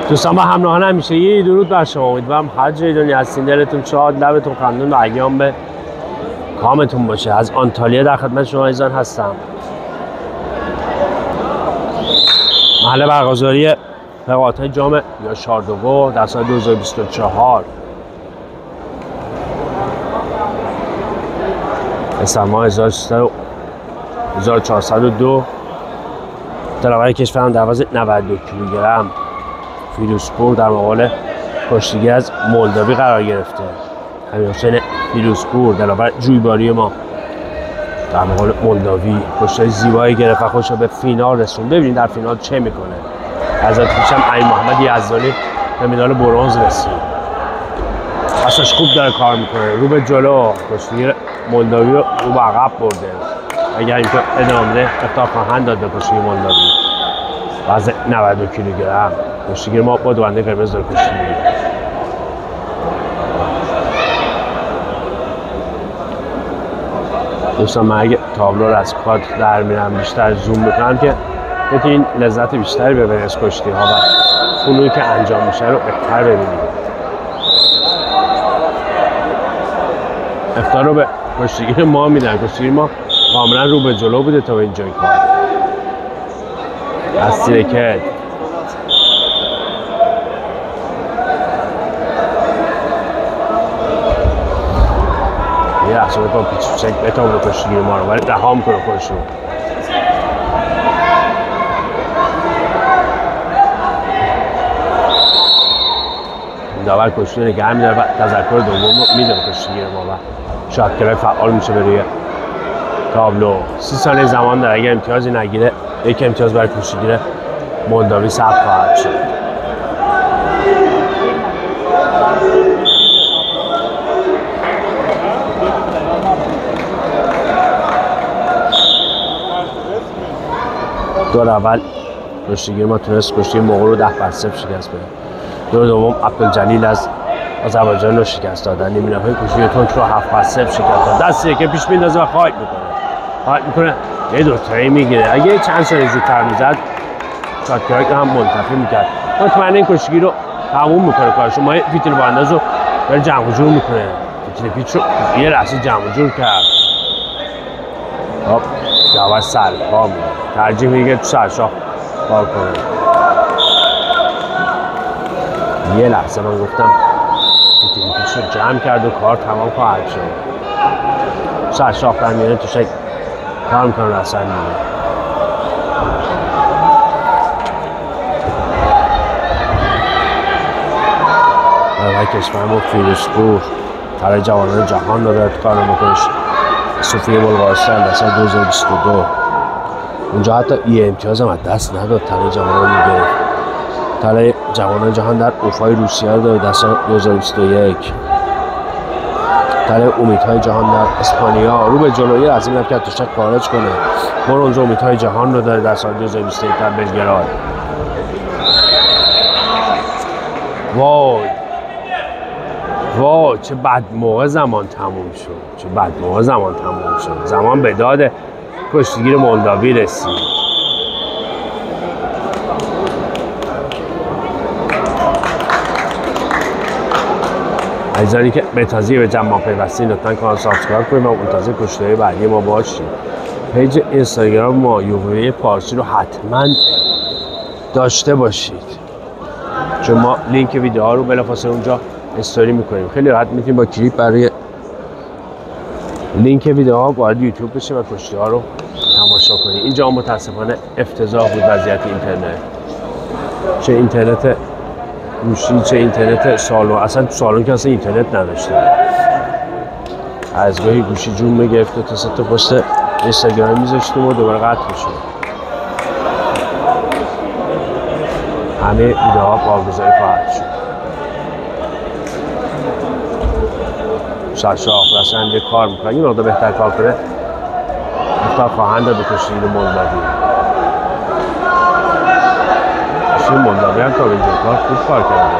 دوستان با همراهان همیشگی درود بر شما. امیدوارم هر جای دنیا هستین دلتون شاد، لبتون خندون و ایام به کامتون باشه. از آنتالیا در خدمت شما عزیزان هستم. محل برگزاری رقابت‌های جام یا شاردوگو در سال 2024 اسفند 1402 تلاور کشورم در وزن 92 کیلوگرم فیروزپور در مقابل کشتیگیر از مولداوی قرار گرفته. امیرحسین فیروزپور دلاور جویباری ما در مقابل مولداوی کشتی زیبایی گرفت و خودش به فینال رسوند. ببینید در فینال چه میکنه. حضرت پیشم علی محمد یزدانی به مدال برنز رسید. اصلاش خوب داره کار میکنه. رو به جلو کشتیگیر مولداوی رو به عقب برده. اگر اینکه ادامه افتار خواهند داد به کشتیگیر مولداوی. وزن 92 کیلوگرم کشتیگیر ما با دوبنده قرمز داره کشتی میگیره. دوستان من اگه تابلو رو از کادر در میرم بیشتر زوم میکنم که بتونین لذت بیشتری ببرید از کشتی ها و فنونی که انجام میشه رو بهتر ببینید. افتار رو به کشتیگیر ما میدن. کشتیگیر ما کاملا رو به جلو بوده تا به اینجای کار. از تیرکت یه لحظه با پیچ بتام رو کشتیگیر ما رو ولی رها میکنه خودش رو. داور کشتی رو نگه میداره و تذکر دوم رو میده به کشتیگیر ما و شاهدکرهای فعال میشه به روی تابلو. 30 ثانیه زمان داره. اگر امتیازی نگیره یک امتیاز برای کشتیگیر مولداوی ثبت خواهد شد. دور اول کشتیگیر ما تونست کشتی مغول رو 10-0 شکست بده. دور دوم عبدالجلیل از آذربایجان رو شکست دادن. نیمه‌نهایی کشتی ترک رو 7-0 شکست داد. دستی که پیش میندازه و خواهد میکنه یه دوتایی میگیره. اگه چند سال زودتر میزد شاهدکرهای هم منتفی میکرد. مطمئنه این کشتیگیر رو تموم میکنه کارشو. ما فیتیل بانداز رو برای جمع و جور میکنه. فیتیل پیچ رو یه لحظه جمع و جور کرد. خب داور سرپا میده. ترجیح میگه تو سرشاخ کار کنه. یه لحظه من گفتم فیتیل پیچ رو جمع کرد و کار تمام خواهد شد. سرشاخ در میانه تو شکل کار میکنه رسن میده. برای کشورمون فیروزپور برای جوانان جهان داده کار میکنش. صوفیه بلغارستان در سال 2022 اونجا حتی یه امتیاز هم از دست نداد. طلای جوانان میگرفت. طلای جوانان جهان در اوفای روسیه رو داده در سال 2021. طلای امیدهای جهان در اسپانیا رو به جلویی از این که توشک خارج کنه. برنز امیدهای جهان رو داره در سال 2021 در بلگراد. وای چه بد موقع زمان تموم شد. زمان به داد کشتیگیر مولداوی رسید. عزیزانی که به تازگی به جمع پیوستین لطفاً کانال سابسکرایب کنید و منتظر کشتی‌های بعدی ما باشید. پیج اینستاگرام ما یووی پارسی رو حتما داشته باشید چون ما لینک ویدیوها رو بلافاصله اونجا استوری میکنیم. خیلی راحت میتونید با کلیک برای لینک ویدیوها وارد یوتیوب بشید و کشتی‌ها رو تماشا کنید. اینجا متاسفانه افتضاح بود وضعیت اینترنت. چه اینترنت گوشی چه اینترنت سالن. اصلا تو سالن که اصلا اینترنت نداشته. از گاهی گوشی جون میگرفت و تا سه تا پست اینستاگرام میذاشتیم و دوباره قطع میشد. همه ویدیوها پاگذاری خواهد شد. سرشاخ رسنده کار میکنه. این مقدار بهتر کار کنه افتار خواهند داد به کشتیگیر مولداوی. کشتیگیر مولداوی هم تا به اینجا کار خوب کار کرده.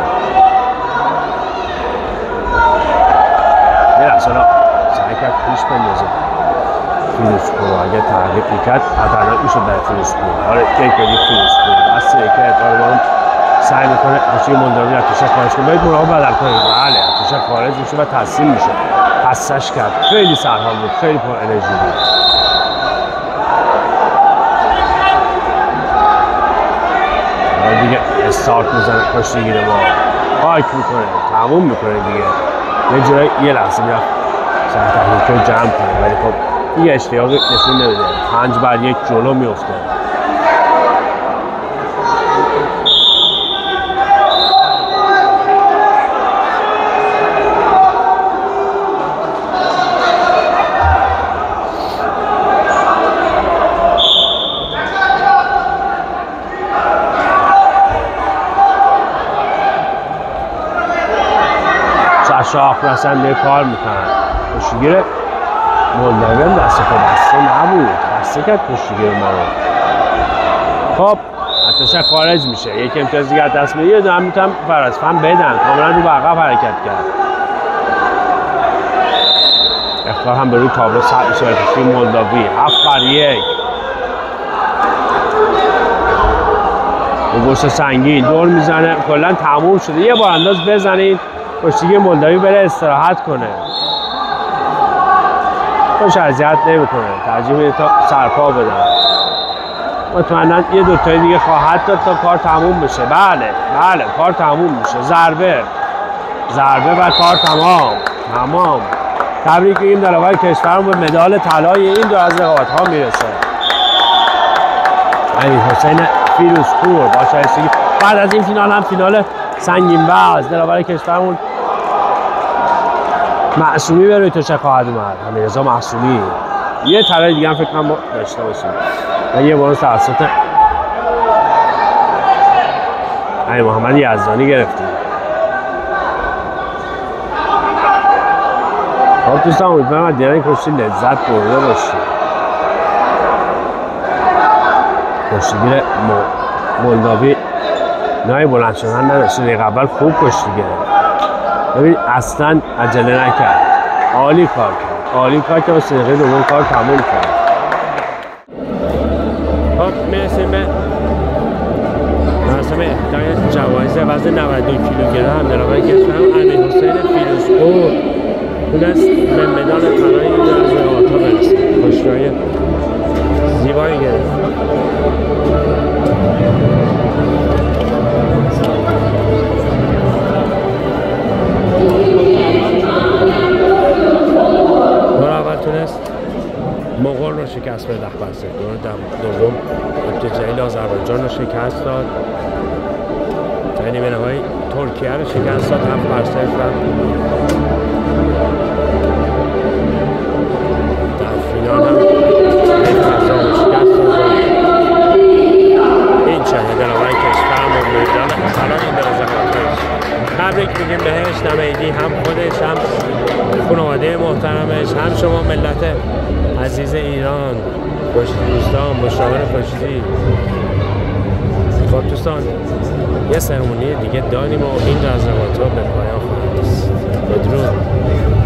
یه لحظه سعی کرد پیش بندازه فیروزپور. اگر تحقیق میکرد خطرناک میشد در فیروزپور. آره یک بدید فیروزپور. دست یکی اتارمان سعی میکنه کشتی مولداوی از توش خارج کنه. باید مراقب بدل کنید. بله توش خارج میشه و تسلیم میشه. خستش کرد. خیلی سرحال بود. خیلی پر انرژی بود. دیگه استارت میزنه کشتیگیر ما. پاک میکنه. تموم میکنه دیگه. یه جایی یه لحظه میرفت سر تحریک رو جمع کنه ولی خب دیگه اشتیاقی نشون نمیده. 5-1 جلو میفته. شاخ رسنده کار میکنن. کشتیگیر مولداوی هم دست پا بسته نبود. بسته کرد کشتیگیر ما رو. خب حتی خارج میشه. یک امتیاز دیگر دست میده. یه دو هم میتونم فرض فهم بدن. کاملا رو به عقب حرکت کرد. اختار هم به روی تابلو ثبت میشه. کشتی مولداوی 7-1. به گوشت سنگین دور میزنه. کلا تموم شده. یه بار انداز بزنید کشتیگیر مولداوی بره استراحت کنه. خوش اذیت نمیکنه. ترجیح میده تا سرپا بدن. مطمئنا یه دوتایی دیگه خواهد داد تا کار تموم بشه. بله کار تموم میشه. ضربه و کار تمام. تبریک میگیم دلاور کشورمون به مدال طلای این دو از رقابت‌ها میرسه. امیرحسین فیروزپور با شایستگی. بعد از این فینال هم فینال سنگین وزن دلاور کشورمون معصومی به روی تشه خواهد اومد. امیررضا معصومی. یه طلای دیگه هم فکر کنم داشته باشیم و یه برنز توسط امیر محمد یزدانی گرفتیم. خب دوستان امیدوارم از دیدن این کشتی لذت برده باشید. کشتیگیر مولداوی نای بلند شدن نداشته. دقیقه اول خوب کشتی گرفت. ببین اصلا عجله نکرد. عالی کار کرد و 3 دقیقه دوم کار تموم کرد. خب میرسیم به مراسم اهدای جوایز وزن 92 کیلوگرم دلاور کشورمون امیرحسین فیروزپور تونست به مدال طلای این از رقابت‌ها برسه. کشتی‌های زیبایی گرفت. مغول رو شکست بده. بسته دوم ابتجاهیل آذربایجان رو شکست داد. در نیمه نهایی ترکیه رو شکست داد 7-0 در فینال هم کازاخستان رو شکست داد. این چنین دلاور کشورمون مدال طلای این رقابت‌ها. تبریک میگیم بهش. نمیدی هم خودش هم خانواده محترمش هم شما ملت عزیز ایران کشتی دوستان مشاور کشتی. خب دوستان یه سرمونی دیگه داریم و این رقابت‌ها به پایان خواهد رسید. بدرود.